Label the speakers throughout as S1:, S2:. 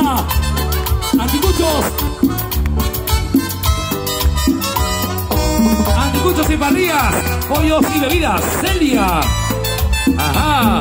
S1: Ajá. Anticuchos. Anticuchos y parrillas, pollos y bebidas. Celia. Ajá.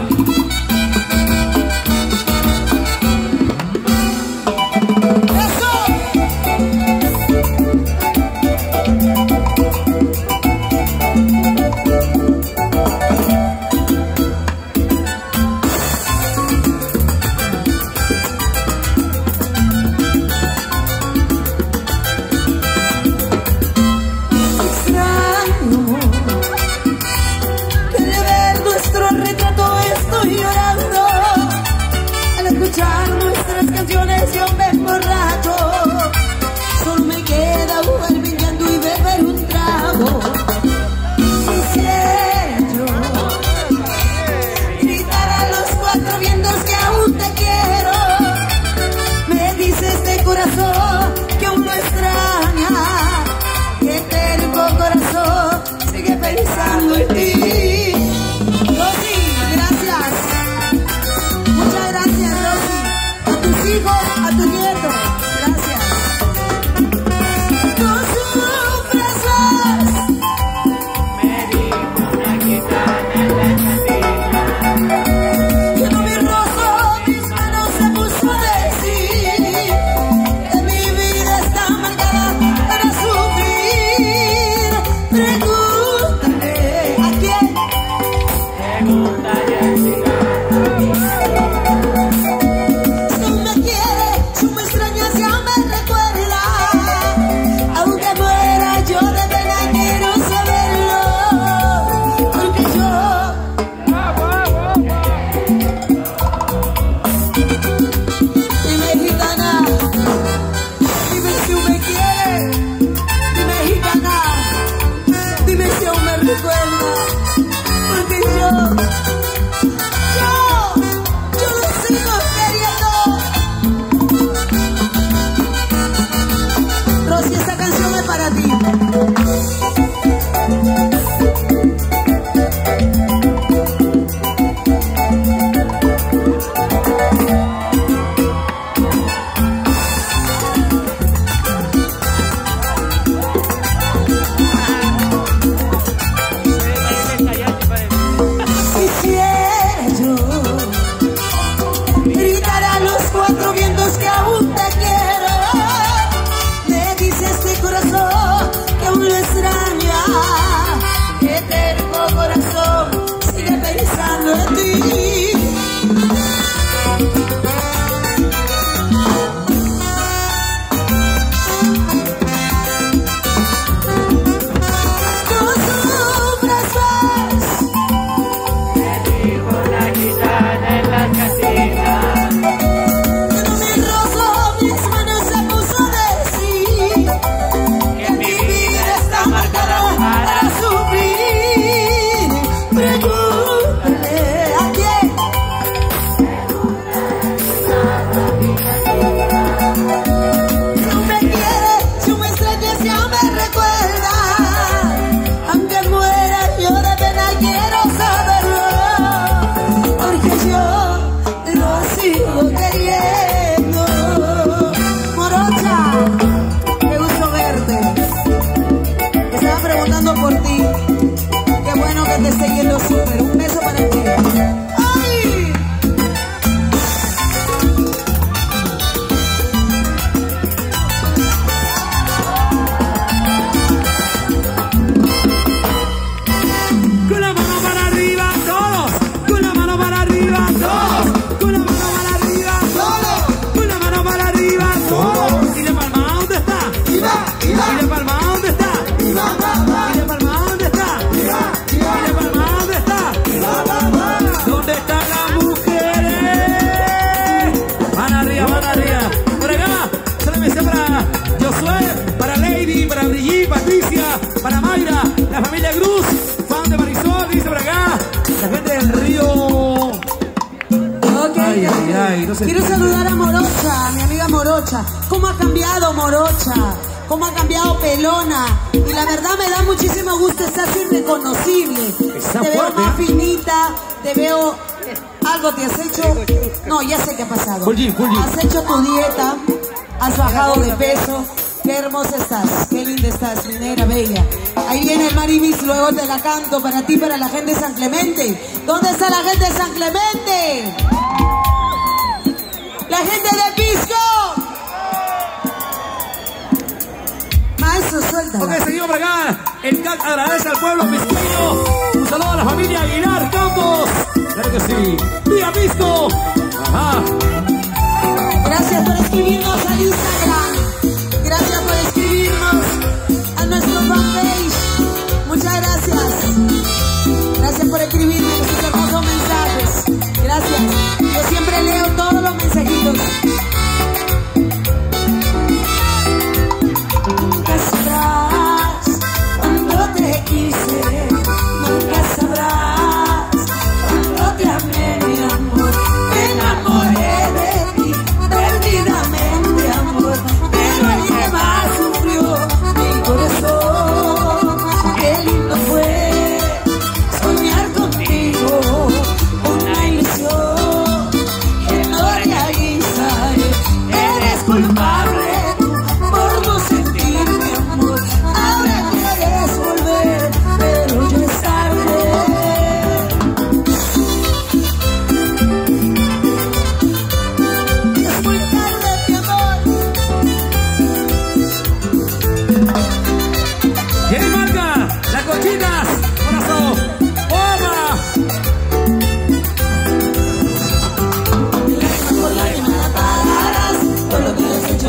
S2: para Mayra, la familia Cruz, fan de Marisol, dice por acá, la gente del Río.
S3: Ok, ay, no sé. Quiero saludar a Morocha, mi amiga Morocha. ¿Cómo ha cambiado Morocha? ¿Cómo ha cambiado Pelona? Y la verdad me da muchísimo gusto, estás irreconocible.
S2: Está
S3: te
S2: fuerte,
S3: veo más finita, te veo algo? ¿Te has hecho? No, ya sé qué ha pasado.
S1: Full G.
S3: Has hecho tu dieta, has bajado de peso. Qué hermosa estás, qué linda estás, mi negra bella. Ahí viene el Marimis, luego te la canto para ti, para la gente de San Clemente. ¿Dónde está la gente de San Clemente? La gente de Pisco. Maestro, suéltala.
S2: Ok, seguimos por acá. El CAC agradece al pueblo pisqueño. Un saludo a la familia Aguilar Campos.
S1: Claro que sí.
S2: ¡Viva Pisco!
S1: Ajá.
S3: Gracias por escribirnos al Instagram. Gracias por escribirnos a nuestro fanpage. Muchas gracias. Gracias por escribirme esos hermosos mensajes. Gracias. Yo siempre leo todos los mensajitos. Nunca sabrás cuando te quise. Nunca sabrás cuando te amé, mi amor. Me enamoré de ti perdidamente, amor. Pero el que más sufrió mi corazón. Qué lindo fue soñar contigo, una ilusión que no realiza. Eres culpable tú por no sentir mi amor. Ahora quieres volver, pero ya es tarde. Es muy tarde, mi amor.
S2: Jenny Marca, las cochinas, corazón. ¡Oba!
S3: Lágrima por lágrima no pararás. Todo lo que has hecho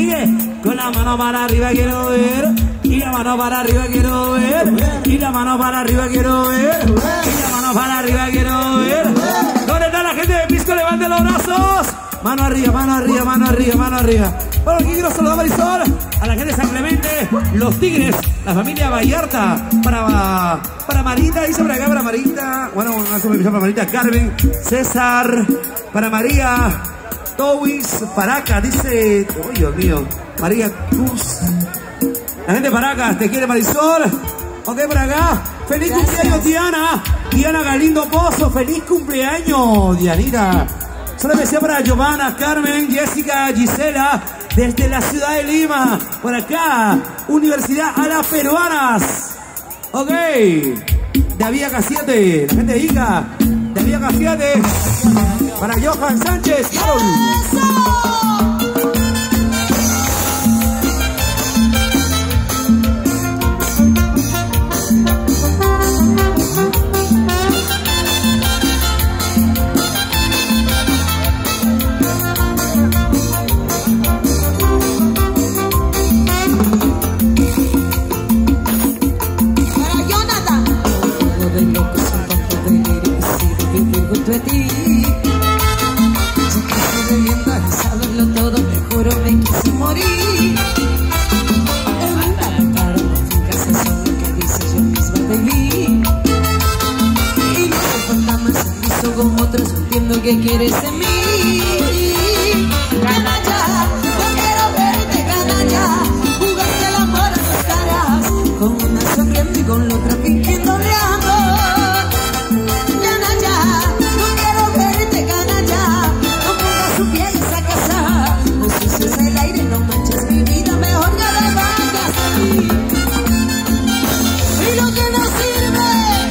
S2: sigue. Con la mano para arriba quiero ver. Y la mano para arriba quiero ver. Y la mano para arriba quiero ver. Y la mano para arriba quiero ver. ¿Dónde está la gente de Pisco? Levante los brazos. Mano arriba, mano arriba, mano arriba, mano arriba. Bueno, aquí quiero saludar a Marisol, a la gente de San Clemente, los Tigres, la familia Vallarta, para Marita, dice por acá, para Marita, bueno, para Marita, Carmen, César, para María, Towis, Paracas, dice, oh Dios mío, María Cruz, la gente de Paracas, te quiere Marisol, ok, por acá, feliz cumpleaños Diana, Diana Galindo Pozo, feliz cumpleaños, Dianita. Solo me decía para Giovanna, Carmen, Jessica, Gisela, desde la ciudad de Lima. Por acá, Universidad a las Peruanas. Ok. De Aviaca 7, la gente de Ica. De Aviaca 7. Para Johan Sánchez.
S3: ¿Qué quieres de mí? Canalla, no quiero verte, canalla. Jugaste el amor a las caras, con una sonriendo y con la otra fingiéndole amor. Canalla, no quiero verte, canalla. No pongas su piel esa casa, no sucias el aire, no manches mi vida, mejor ya le vayas a mí. Y lo que no sirve.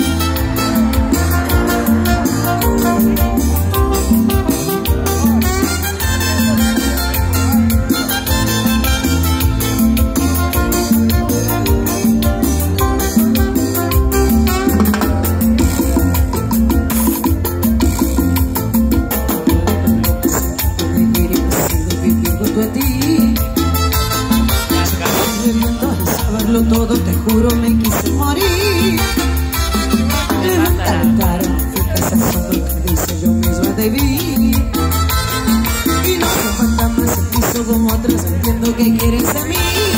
S3: Todo, te juro, me quise morir. Levanta la cara, fijas esa sombra que dice yo misma debí. Y no son fantasmas el piso como otras, entiendo que quieres de mí.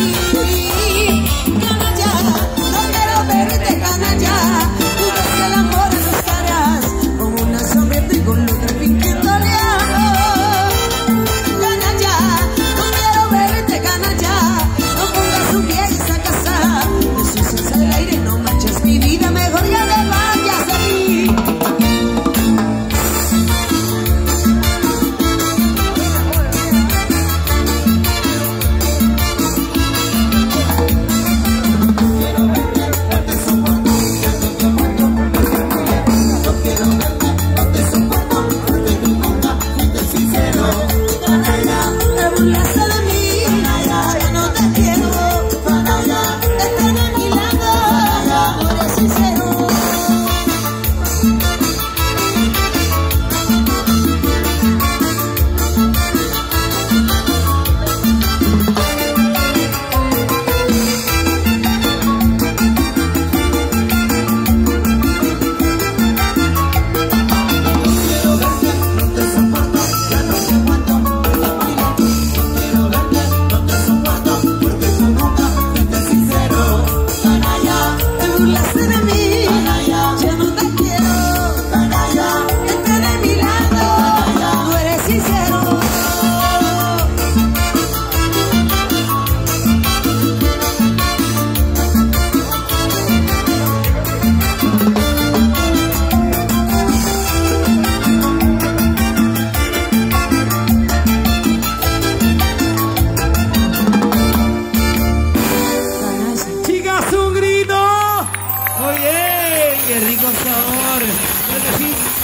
S3: Canalla, no quiero verte, canalla. Jugaste el amor en las caras, con una sonriente y con la otra fingiéndole amor. Canalla, no quiero verte, canalla. No pongas tu pie en esa casa. El aire, no manches mi vida, mejor ya te vayas de mí.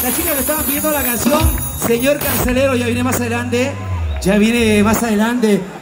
S2: Señor Carcelero, ya viene más adelante.